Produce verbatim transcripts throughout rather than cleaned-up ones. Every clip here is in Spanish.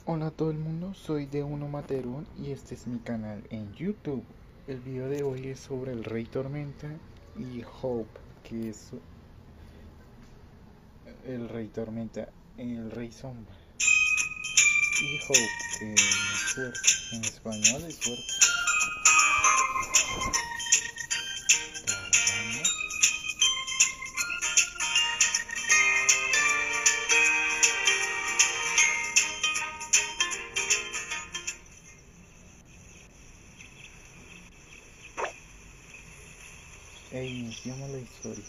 Hola a todo el mundo, soy de Uno Materón y este es mi canal en YouTube. El video de hoy es sobre el Rey Tormenta y Hope, que es el Rey Tormenta, el Rey Sombra. Y Hope, que es suerte, en español es suerte. Cargamos. E iniciamos la historia.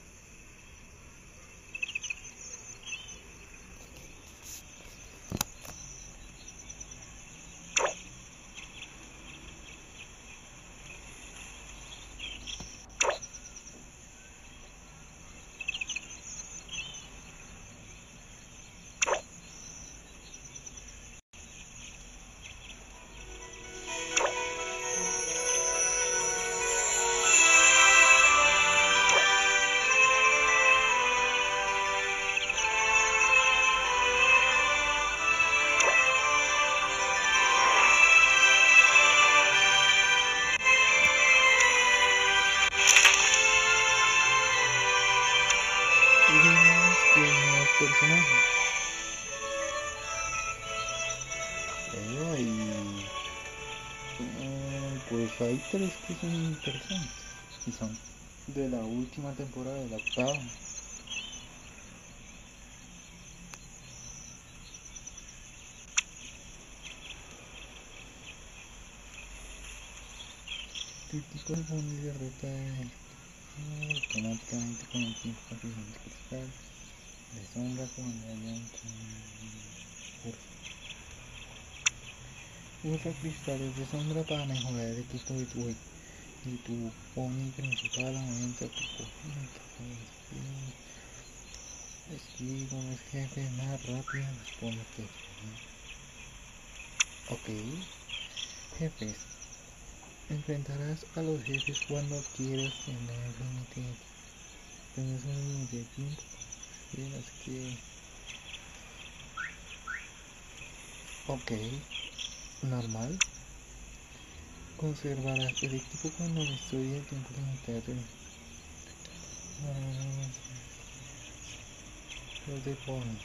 Y vemos que hay nuevos personajes. Eh, y, eh, pues hay tres que son interesantes y son de la última temporada, de la octava. El tipo de fondo y derrota automáticamente con el tiempo suficiente cristal de sombra cuando haya un curso. Usa cristales de sombra para mejorar el equipo de tu y tu pony principal aumenta tu corriente. Esquiva con los jefes más rápido, ponte. Ok, jefes. Enfrentarás a los jefes cuando quieras tener límite. Tienes un límite de tiempo. Tienes que... Ok, normal. Conservarás el equipo cuando la historia del tiempo limitado. Los de ponies.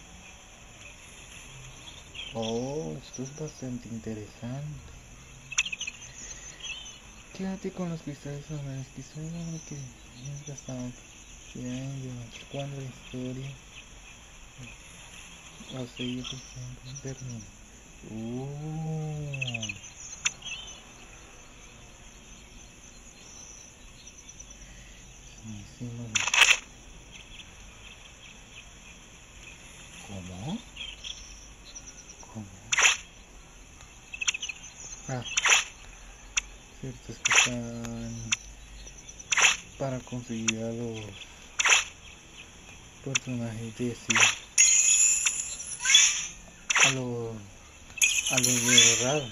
Oh, esto es bastante interesante. Quédate con los cristales sonoros, que son lo que hemos gastado. Cuando la historia o sea, por ejemplo, termina. Uh. Hicimos. ¿Cómo? ¿Cómo? Ah, cierto, es que están para conseguir a los personajes de sí, a los a los de verdad.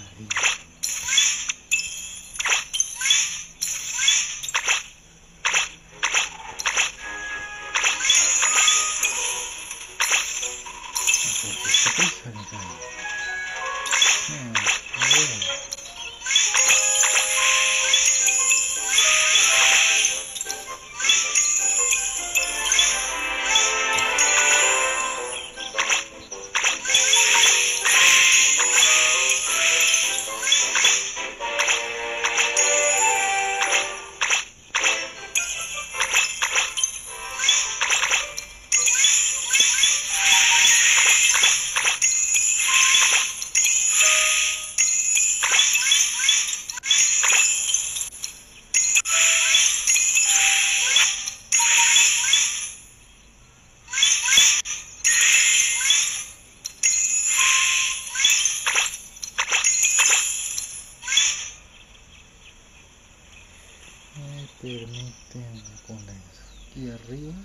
Permíteme poner aquí arriba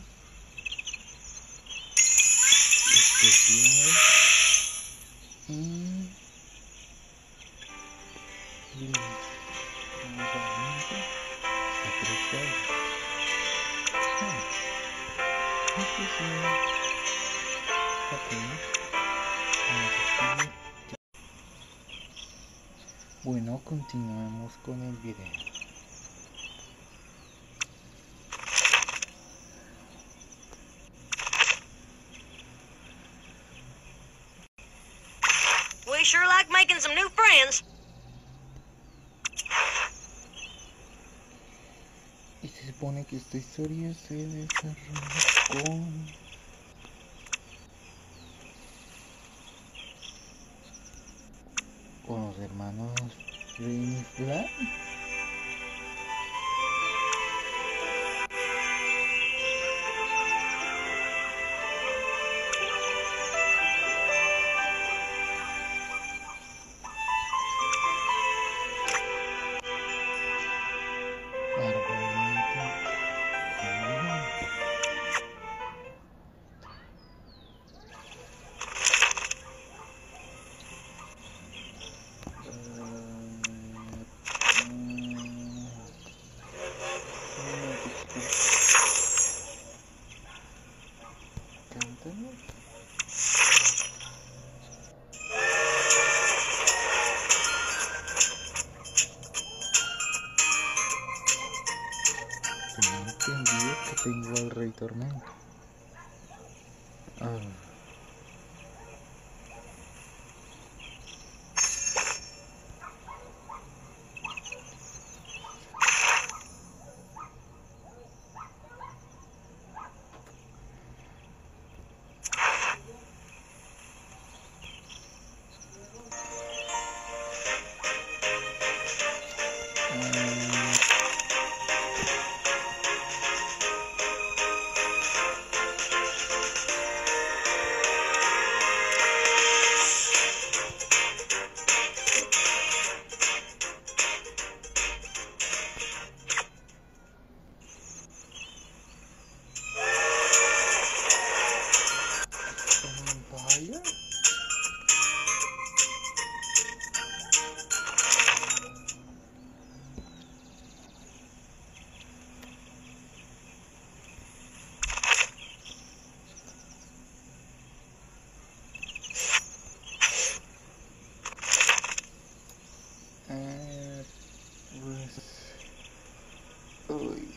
especial y especial especial ok, Bueno, continuemos con el video. We sure like making some new friends. Y se supone que esta historia se desarrolla con... con los hermanos Rainy Flag. Tengo entendido que tengo al Rey Tormento. Ah. Uy.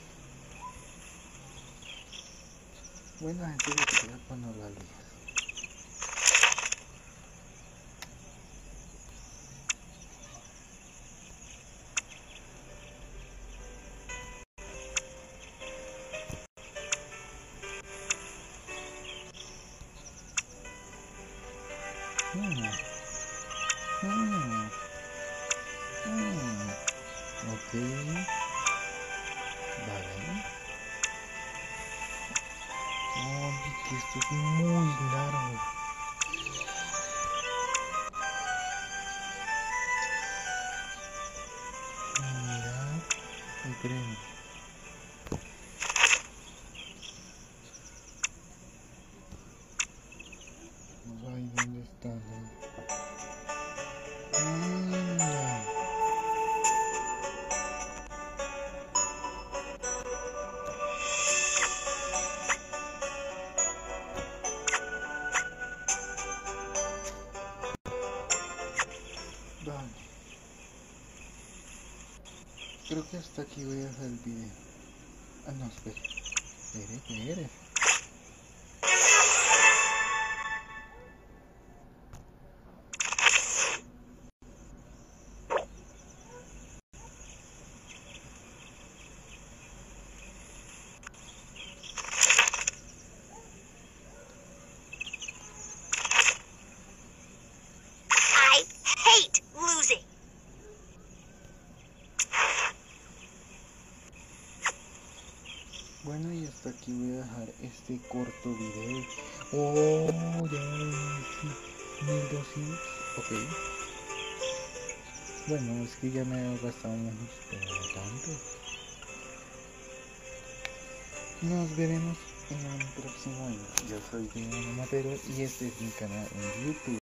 Bueno, gente, yo quería poner la luz. Hmm. Hmm. Hmm. Ok. Vale. Oh, que esto es muy largo. Mira el premio. Ay, ¿dónde está? Mira. Vale. Creo que hasta aquí voy a hacer el video. Ah, no, espera. Espere, espere. I hate losing. Bueno, y hasta aquí voy a dejar este corto video. Oh, ya mil doscientos. Ok. Bueno, es que ya me he gastado menos, pero no tanto. Nos veremos en un próximo video. Yo soy Diego Matero y este es mi canal en YouTube.